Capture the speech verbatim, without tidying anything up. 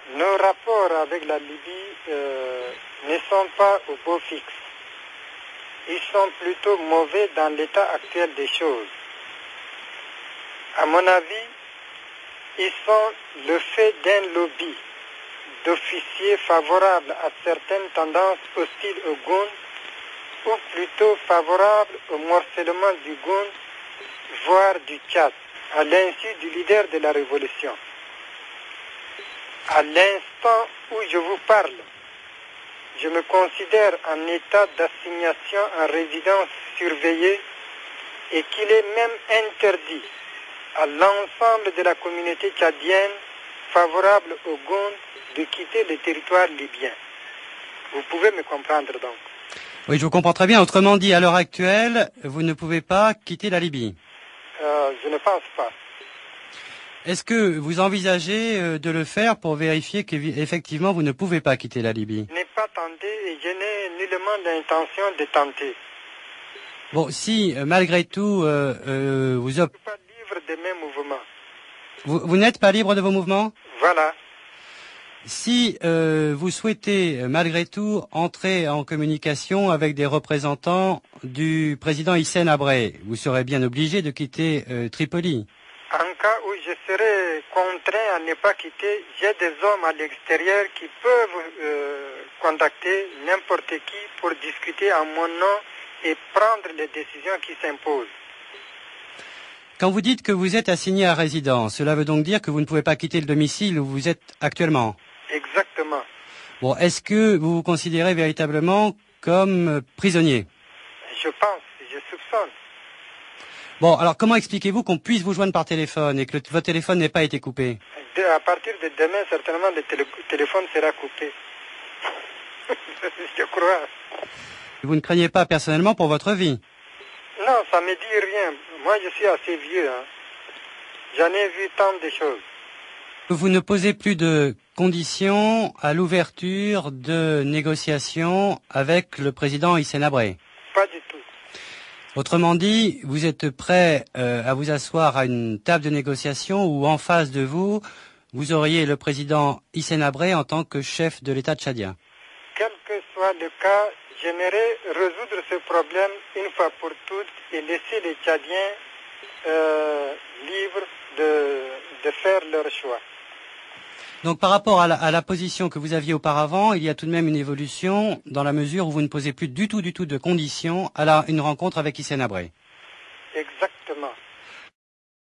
Nos rapports avec la Libye euh, ne sont pas au beau fixe. Ils sont plutôt mauvais dans l'état actuel des choses. À mon avis, ils sont le fait d'un lobby d'officiers favorables à certaines tendances hostiles au Goun, ou plutôt favorables au morcellement du Goun, voire du Tchad, à l'insu du leader de la révolution. À l'instant où je vous parle, je me considère en état d'assignation en résidence surveillée et qu'il est même interdit à l'ensemble de la communauté tchadienne favorable au Goun de quitter le territoire libyen. Vous pouvez me comprendre donc. Oui, je vous comprends très bien. Autrement dit, à l'heure actuelle, vous ne pouvez pas quitter la Libye. Euh, je ne pense pas. Est-ce que vous envisagez de le faire pour vérifier qu'effectivement vous ne pouvez pas quitter la Libye? Je n'ai pas tenté et je n'ai nullement l'intention de tenter. Bon, si malgré tout euh, euh, vous... Je ne suis pas libre de mes mouvements. Vous, vous n'êtes pas libre de vos mouvements? Voilà. Si euh, vous souhaitez malgré tout entrer en communication avec des représentants du président Hissène Habré, vous serez bien obligé de quitter euh, Tripoli. En cas où je serai contraint à ne pas quitter, j'ai des hommes à l'extérieur qui peuvent euh, contacter n'importe qui pour discuter en mon nom et prendre les décisions qui s'imposent. Quand vous dites que vous êtes assigné à résidence, cela veut donc dire que vous ne pouvez pas quitter le domicile où vous êtes actuellement? Exactement. Bon, est-ce que vous vous considérez véritablement comme prisonnier? Je pense, je soupçonne. Bon, alors comment expliquez-vous qu'on puisse vous joindre par téléphone et que le, votre téléphone n'ait pas été coupé? De, à partir de demain, certainement, le télé, téléphone sera coupé. Je crois. Vous ne craignez pas personnellement pour votre vie? Non, ça me dit rien. Moi, je suis assez vieux. Hein. J'en ai vu tant de choses. Vous ne posez plus de conditions à l'ouverture de négociations avec le président Hissène Habré? Pas du tout. Autrement dit, vous êtes prêt euh, à vous asseoir à une table de négociation où en face de vous, vous auriez le président Hissène Habré en tant que chef de l'État tchadien? Quel que soit le cas, j'aimerais résoudre ce problème une fois pour toutes et laisser les Tchadiens euh, libres de, de faire leur choix. Donc par rapport à la, à la position que vous aviez auparavant, il y a tout de même une évolution dans la mesure où vous ne posez plus du tout du tout de conditions à la, une rencontre avec Hissène Habré. Exactement.